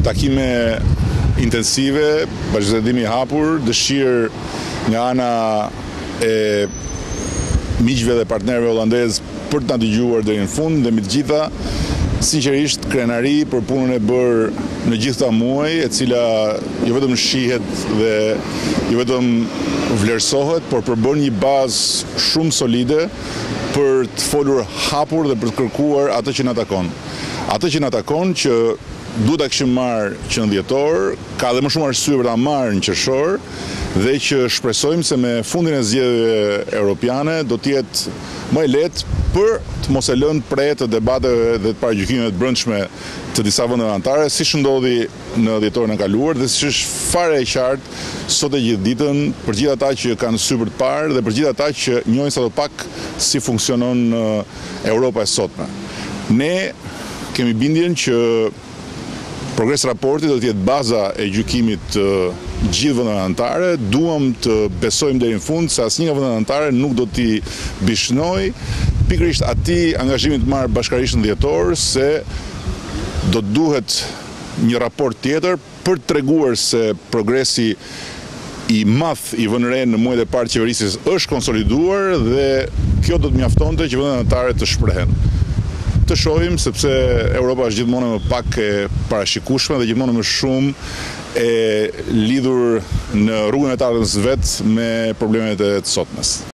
takime intensive, bashkëzadim i hapur, dëshirë nga ana e miqve dhe partnerëve holandez për të na dëgjuar deri në fund dhe me të gjitha sinqerisht krenari për punën e bërë në gjithë këta muaj, e cila jo vetëm shihet dhe jo vetëm vlerësohet, por përbën një bazë shumë solide për të folur hapur dhe për të kërkuar atë që na takon. Atë që na takon që duhet ta kishim marrë që në dhjetor, ka dhe më shumë arsye për ta marrë në qershor, dhe që shpresojmë se me fundin e zgjedhjeve europiane do të jetë më e lehtë për të mos e lënë pre të debateve dhe të paragjykimeve të brendshme të disa vendeve anëtare, siç ndodhi në dhjetorin e kaluar dhe siç është fare e qartë sot e gjithë ditën për gjithë ata që kanë sy për të parë dhe për gjithë ata që njohin sadopak si funksionon Europa e sotme. Ne kemi bindjen që progres raporti do të jetë baza e gjykimit të gjithë vendeve anëtare. Duam të besojmë deri në fund se asnjë nga vendet anëtare nuk do t'i bishnoj pikërisht atij angazhimit të marrë bashkërisht në dhjetor, se do të duhet një raport tjetër për të treguar se progresi i madh i vënë re në muajt e parë të qeverisjes është konsoliduar dhe kjo do të mjaftonte që vendet anëtare të shprehen. Të shohim, sepse Europa është gjithmonë më pak e parashikueshme dhe gjithmonë më shumë e lidhur në rrugën e të ardhmës vet me problemet e të sotmes.